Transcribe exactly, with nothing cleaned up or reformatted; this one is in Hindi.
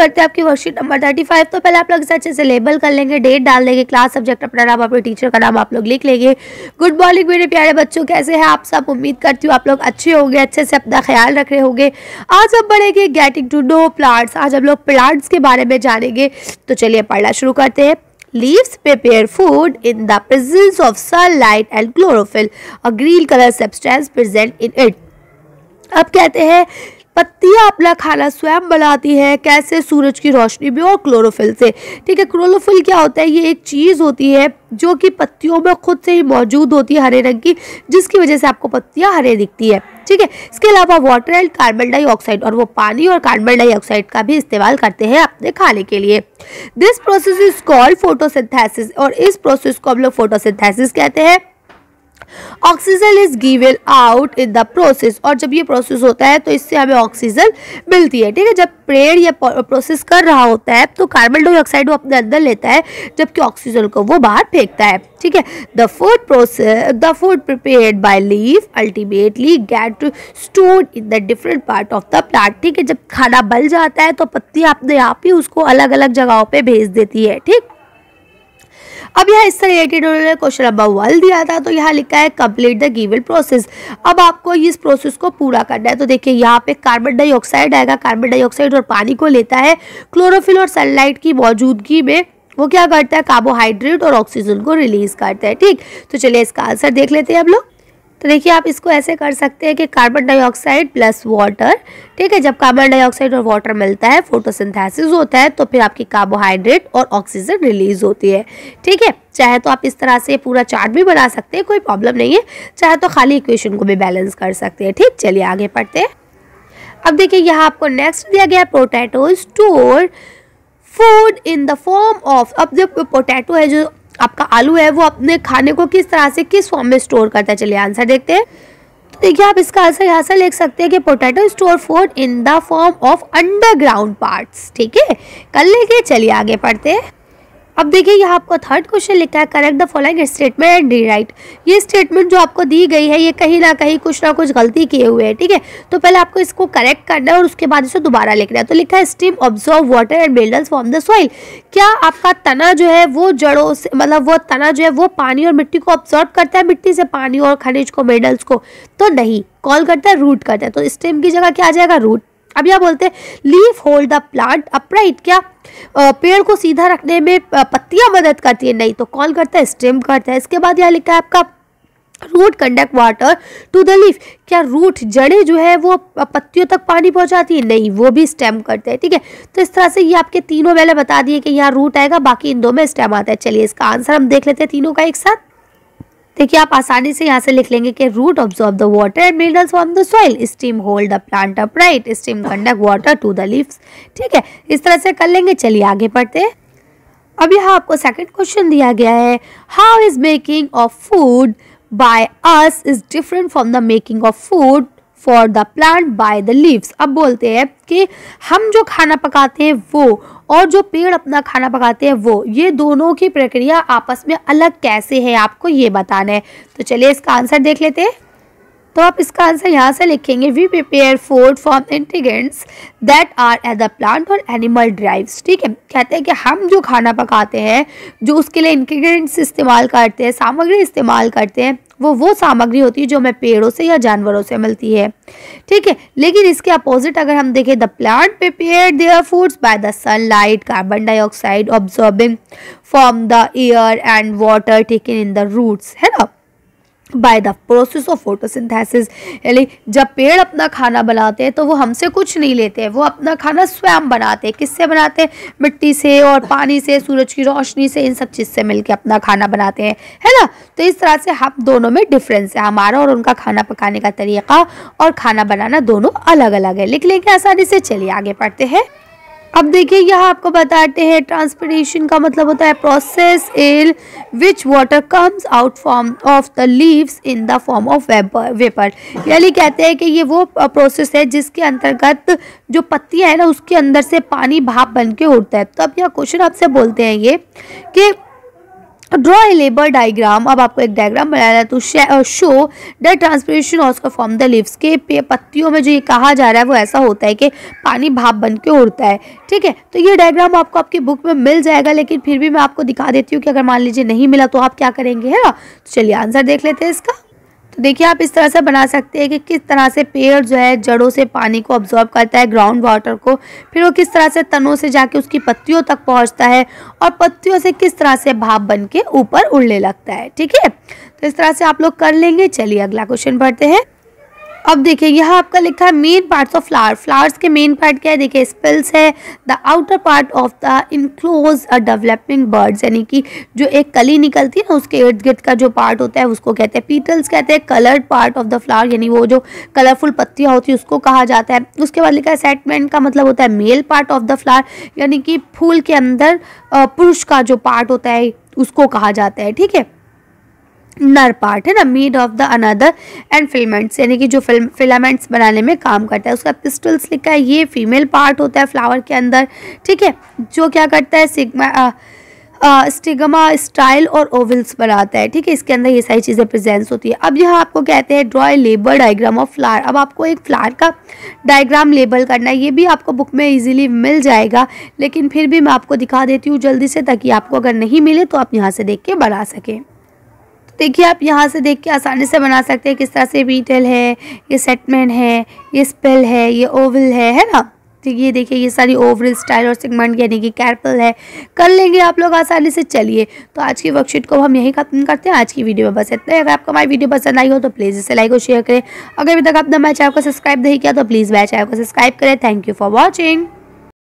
करते हैं आपकी वर्कशीट नंबर थर्टी फाइव। तो पहले आप लोग इसे अच्छे से लेबल कर लेंगे, डेट डाल देंगे, क्लास सब्जेक्ट अपना नाम, अपने टीचर का नाम आप लोग लिख लेंगे। गुड मॉर्निंग मेरे प्यारे बच्चों, कैसे हैं आप सब? उम्मीद करती हूँ आप लोग अच्छे होंगे, अच्छे से अपना ख्याल रख रहे होंगे। आज हम पढ़ेंगे गेटिंग टू नो प्लांट्स। आज हम लोग प्लांट्स के बारे में जानेंगे। तो चलिए पढ़ना शुरू करते हैं। Leaves prepare food in the presence of sunlight and chlorophyll, a green color substance present in it. अब कहते हैं पत्तियां अपना खाना स्वयं बनाती है, कैसे? सूरज की रोशनी में और क्लोरोफिल से। ठीक है, क्लोरोफिल क्या होता है? ये एक चीज़ होती है जो कि पत्तियों में खुद से ही मौजूद होती है हरे रंग की, जिसकी वजह से आपको पत्तियां हरे दिखती है। ठीक है, इसके अलावा वाटर एंड कार्बन डाइऑक्साइड, और वो पानी और कार्बन डाइऑक्साइड का भी इस्तेमाल करते हैं अपने खाने के लिए। This process is called photosynthesis, और इस प्रोसेस को हम लोग फोटोसिंथेसिस कहते हैं। Oxygen is given out in the process, और जब ये प्रोसेस होता है तो इससे हमें ऑक्सीजन मिलती है। ठीक है, जब पेड़ ये प्रोसेस कर रहा होता है तो कार्बन डाइऑक्साइड वो अपने अंदर लेता है, जबकि ऑक्सीजन को वो बाहर फेंकता है। ठीक है, the food process the food prepared by leaf ultimately get stored in the different part of the plant. ठीक है, जब खाना बल जाता है तो पत्तियां अपने आप ही उसको अलग अलग जगहों पे भेज देती है। ठीक, अब यहाँ इससे रिलेटेड उन्होंने क्वेश्चन नंबर वन दिया था, तो यहाँ लिखा है कंप्लीट द गिवन प्रोसेस। अब आपको इस प्रोसेस को पूरा करना है। तो देखिए यहाँ पे कार्बन डाइऑक्साइड आएगा, कार्बन डाइऑक्साइड और पानी को लेता है, क्लोरोफिल और सनलाइट की मौजूदगी में वो क्या करता है? कार्बोहाइड्रेट और ऑक्सीजन को रिलीज करता है। ठीक, तो चलिए इसका आंसर देख लेते हैं हम लोग। तो देखिए आप इसको ऐसे कर सकते हैं कि कार्बन डाइऑक्साइड प्लस वाटर। ठीक है, जब कार्बन डाइऑक्साइड और वाटर मिलता है, फोटोसिंथेसिस होता है, तो फिर आपकी कार्बोहाइड्रेट और ऑक्सीजन रिलीज होती है। ठीक है, चाहे तो आप इस तरह से पूरा चार्ट भी बना सकते हैं, कोई प्रॉब्लम नहीं है, चाहे तो खाली इक्वेशन को भी बैलेंस कर सकते हैं। ठीक, चलिए आगे पढ़ते हैं। अब देखिए यहाँ आपको नेक्स्ट दिया गया, potato store food in the form of. अब जब पोटैटो है, जो आपका आलू है, वो अपने खाने को किस तरह से, किस फॉर्म में स्टोर करता है? चलिए आंसर देखते हैं। तो देखिए आप इसका आंसर यहाँ से लिख सकते हैं कि potato store food in the form of underground parts. ठीक है, कर लेंगे, चलिए आगे पढ़ते हैं। अब देखिए यहाँ आपको थर्ड क्वेश्चन लिखा है, correct the following statement and rewrite. ये स्टेटमेंट जो आपको दी गई है, ये कहीं ना कहीं कुछ ना कुछ गलती किए हुए है। ठीक है, तो पहले आपको इसको करेक्ट करना है और उसके बाद इसे दोबारा लिखना है। तो लिखा है stem absorb water and minerals from the soil. क्या आपका तना जो है वो जड़ों से, मतलब वो तना जो है वो पानी और मिट्टी को ऑब्जॉर्व करता है, मिट्टी से पानी और खनिज को, मिनरल्स को? तो नहीं, कॉल करता है रूट करता है। तो स्टेम की जगह क्या आ जाएगा? रूट। अब यह बोलते हैं leaf hold the plant upright. क्या आ, पेड़ को सीधा रखने में पत्तियां मदद करती है? नहीं, तो कॉल करता है स्टेम करता है। इसके बाद यह लिखा है आपका root conduct water to the leaf. क्या रूट, जड़ें जो है वो पत्तियों तक पानी पहुंचाती है? नहीं, वो भी स्टेम करते हैं। ठीक है, तो इस तरह से ये आपके तीनों मैंने बता दिए कि यहाँ रूट आएगा, बाकी इन दो में स्टेम आता है। चलिए इसका आंसर हम देख लेते हैं तीनों का एक साथ। देखिए आप आसानी से यहाँ से लिख लेंगे कि root absorb the water and minerals from the soil, stem hold the plant upright, stem conduct water to the leaves. ठीक है, इस तरह से कर लेंगे। चलिए आगे पढ़ते हैं। अब यहाँ आपको सेकंड क्वेश्चन दिया गया है, how is making of food by us is different from the making of food for the plant by the leaves. अब बोलते हैं कि हम जो खाना पकाते हैं वो, और जो पेड़ अपना खाना पकाते हैं वो, ये दोनों की प्रक्रिया आपस में अलग कैसे है, आपको ये बताना है। तो चलिए इसका आंसर देख लेते हैं। तो आप इसका आंसर यहाँ से लिखेंगे, we prepare food from ingredients that are at the plant और एनिमल ड्राइव्स। ठीक है, कहते हैं कि हम जो खाना पकाते हैं, जो उसके लिए इंग्रेडिएंट्स इस्तेमाल करते हैं, सामग्री इस्तेमाल करते हैं, वो वो सामग्री होती है जो हमें पेड़ों से या जानवरों से मिलती है। ठीक है, लेकिन इसके अपोजिट अगर हम देखें, the plant prepare their foods by the sunlight, carbon dioxide absorbing from the air and water taken in the roots, है ना, by the process of photosynthesis. यानी जब पेड़ अपना खाना बनाते हैं तो वो हमसे कुछ नहीं लेते हैं, वो अपना खाना स्वयं बनाते हैं। किससे बनाते हैं? मिट्टी से और पानी से, सूरज की रोशनी से, इन सब चीज़ से मिलके अपना खाना बनाते हैं, है ना। तो इस तरह से हम दोनों में डिफरेंस है, हमारा और उनका खाना पकाने का तरीका और खाना बनाना दोनों अलग अलग है। लिख लेंगे आसानी से। चलिए आगे पढ़ते हैं। अब देखिए यहाँ आपको बताते हैं, ट्रांसपिरेशन का मतलब होता है process in which water comes out from of the leaves in the form of vapour vapour यानी कहते हैं कि ये वो प्रोसेस है जिसके अंतर्गत जो पत्तियां है ना, उसके अंदर से पानी भाप बन के उड़ता है। तो अब यह क्वेश्चन आपसे बोलते हैं ये कि ड्रॉ ए लेबर डायग्राम। अब आपको एक डायग्राम बनाना है तो show the transpiration occur from the leaves के पत्तियों में जो ये कहा जा रहा है वो ऐसा होता है कि पानी भाप बन के उड़ता है। ठीक है, तो ये डायग्राम आपको आपकी बुक में मिल जाएगा, लेकिन फिर भी मैं आपको दिखा देती हूँ कि अगर मान लीजिए नहीं मिला तो आप क्या करेंगे, है ना। तो चलिए आंसर देख लेते हैं इसका। तो देखिए आप इस तरह से बना सकते हैं कि किस तरह से पेड़ जो है जड़ों से पानी को ऑब्जॉर्व करता है, ग्राउंड वाटर को, फिर वो किस तरह से तनों से जाके उसकी पत्तियों तक पहुंचता है और पत्तियों से किस तरह से भाप बन के ऊपर उड़ने लगता है। ठीक है, तो इस तरह से आप लोग कर लेंगे। चलिए अगला क्वेश्चन पढ़ते हैं। अब देखिए यहाँ आपका लिखा है main parts of flower. Flowers के मेन पार्ट क्या है, देखिए स्पेल्स है the outer part of the enclose a developing birds, यानी कि जो एक कली निकलती है ना उसके इर्द गिर्द का जो पार्ट होता है उसको कहते हैं पीटल्स कहते हैं। Coloured part of the flower, यानी वो जो कलरफुल पत्तियाँ होती है उसको कहा जाता है। उसके बाद लिखा है सेटमेंट का मतलब होता है male part of the flower, यानी कि फूल के अंदर पुरुष का जो पार्ट होता है उसको कहा जाता है। ठीक है, नर पार्ट है ना made of the anther and filaments, यानी कि जो फिलामेंट्स बनाने में काम करता है। उसका पिस्टल्स लिखा है, ये फीमेल पार्ट होता है फ्लावर के अंदर। ठीक है, जो क्या करता है सिग्मा स्टिग्मा स्टाइल और ओवल्स बनाता है। ठीक है, इसके अंदर ये सारी चीज़ें प्रेजेंस होती है। अब यहाँ आपको कहते हैं draw a labelled diagram of flower. अब आपको एक फ्लावर का डायग्राम लेबल करना है, ये भी आपको बुक में इजीली मिल जाएगा, लेकिन फिर भी मैं आपको दिखा देती हूँ जल्दी से, ताकि आपको अगर नहीं मिले तो आप यहाँ से देख के बना सकें। देखिए आप यहाँ से देख के आसानी से बना सकते हैं किस तरह से बीटल है, ये सेटमेंट है, ये स्पेल है, ये ओवल है है ना। तो ये देखिए ये सारी ओवल स्टाइल और सेगमेंट यानी कि कैरपल है, कर लेंगे आप लोग आसानी से। चलिए तो आज की वर्कशीट को हम यही खत्म करते हैं। आज की वीडियो में बस इतना ही। अगर आपको हमारी वीडियो पसंद आई हो तो प्लीज़ इसे लाइक और शेयर करें। अगर अभी तक आपने हमारे चैनल को सब्सक्राइब नहीं किया तो प्लीज़ मेरे चैनल को सब्सक्राइब करें। Thank you for watching.